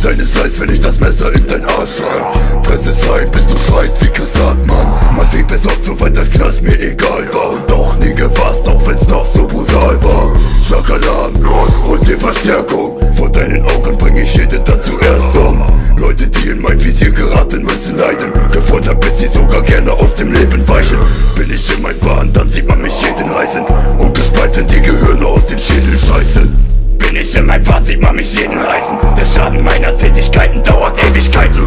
deines Leids, wenn ich das Messer in dein Arsch rein. Press es rein, bis du schreist wie Kassat, Mann. Man trieb es oft so weit, dass Knast mir egal war. Und doch nie gefasst, auch wenn's noch so brutal war. Schlag Alarm, hol dir Verstärkung. Vor deinen Augen bring ich jeden dann zuerst um. Leute, die in mein Visier geraten, müssen leiden. Gefoltert, bis sie sogar gerne aus dem Leben weichen. Bin ich in mein Wahn, dann sieht man mich jeden reißen. Und gespalten die Gehirne aus den Schädeln scheißen. Bin ich in mein Wahn, sieht man mich jeden reißen. Der Schaden meiner Tätigkeiten dauert Ewigkeiten.